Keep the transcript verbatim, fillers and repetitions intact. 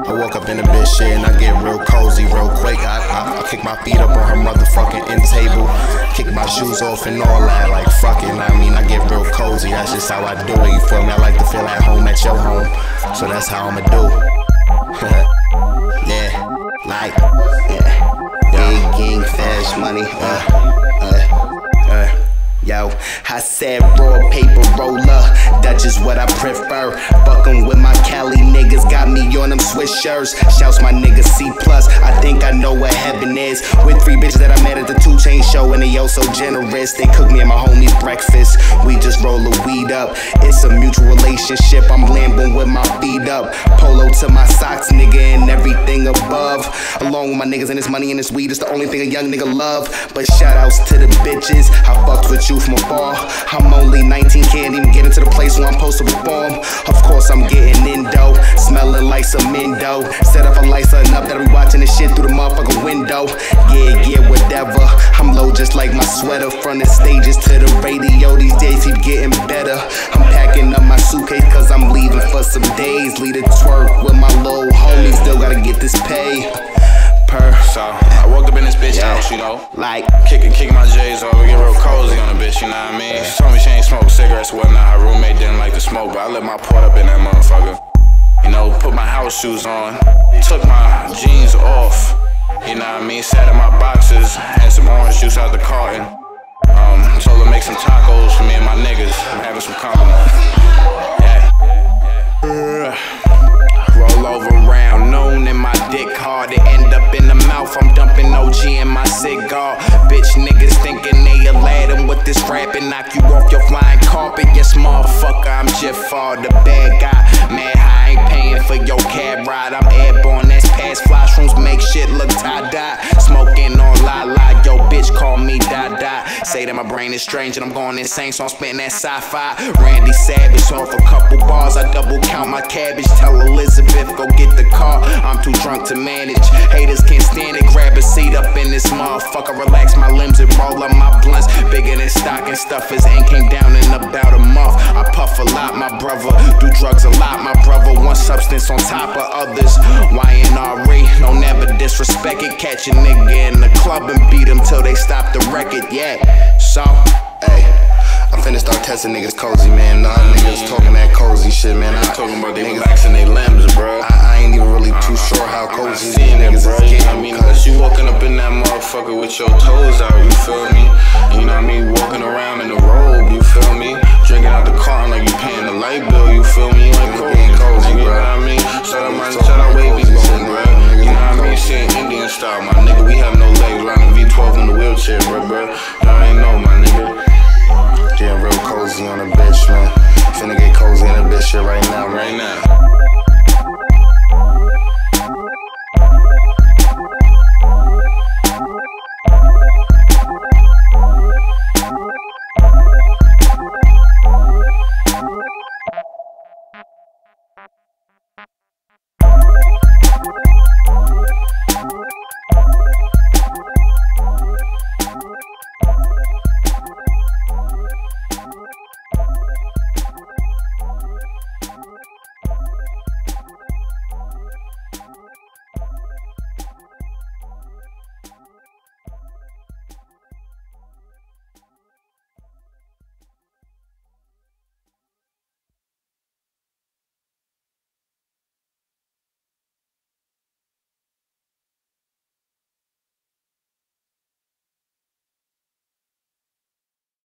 I woke up in the bitch shit and I get real cozy real quick. I, I, I kick my feet up on her motherfucking end table, kick my shoes off and all that, like fuck it. I mean, I get real cozy, that's just how I do it, you feel me? I like to feel at home at your home, so that's how I'ma do. Yeah, like, yeah. HeirGang, fast money, uh, uh, uh. Yo, I said raw paper roller, Dutchess what I prefer. Fucking with my Cali niggas, got me on them Swishers. Shouts my niggas C plus, I think I know what heaven is. With three bitches that I met at the two chain show, and they yo so generous. They cook me and my homies breakfast, we just roll the weed up. It's a mutual relationship, I'm lambing with my feet up. Polo to my socks, nigga, and everything above. Along with my niggas and this money and this weed, it's the only thing a young nigga love. But shout outs to the bitches, I fucked with you from afar. I'm only nineteen, can't even get into the place where I'm supposed to perform. Of course I'm getting indo, smelling like some indo. Set up a light something up that I be watching this shit through the motherfucking window. Yeah, yeah, whatever. I'm low just like my sweater. From the stages to the radio, these days keep getting better. I'm packing up my suitcase cause I'm leaving for some days. Lead a twerk with my little homies, still gotta get this pay. So I woke up in this bitch yeah. house, you know, like kicking, kicking my J's over, get real cozy on the bitch, you know what I mean? She told me she ain't smoke cigarettes or whatnot. Her roommate didn't like to smoke, but I let my port up in that motherfucker. You know, put my house shoes on, took my jeans off, you know what I mean? Sat in my boxes, had some orange juice out the carton. Um, told her to make some tacos for me and my niggas. I'm having some company. Yeah. Roll over round noon and my dick hard. It end up in the mouth, I'm dumping O G in my cigar. Bitch niggas thinking they Aladdin with this rap and knock you off your flying carpet. Yes motherfucker, I'm Jafar, the bad guy. Mad high, ain't paying for your cab ride. I'm airborne, that's past fly shrooms, make shit look tie-dye. Smoking on la-la, yo bitch call me da-da. Say that my brain is strange and I'm going insane, so I'm spitting that sci-fi. Randy Savage off a couple bars, I double count my cabbage. Tell Elizabeth go get the car, I'm too drunk to manage. Haters can't stand it, grab a seat up in this motherfucker. Relax my limbs and roll up my blunts. Bigger than stocking stuffers, ain't came down in about a month. I puff a lot, my brother, do drugs a lot, my brother. One substance on top of others. Y N R E, no never disrespect it. Catch a nigga in the club and beat him till they stop the record, yeah. So, hey, I'm finna start testing niggas cozy, man. Nah, niggas talking that cozy shit, man. I talking about they relaxing their limbs, bro. I, I ain't even really too uh, sure how cozy these niggas bro. is getting. I mean, unless you walking up in that motherfucker with your toes out, you feel me? You know what I mean? Walking around in the robe, you feel me? Drinking out the carton like you paying the light bill, you feel me? You ain't cozy, cozy, bro. You know what I mean? Shout out my, shout out Wavy Bone, bro. You know what I mean? Shit Indian style, my nigga. We have no legs, riding V twelve in the wheelchair, bro, bro. Y'all ain't know, my nigga. Getting real cozy on a bitch, man. Finna get cozy in a bitch shit right now, right now.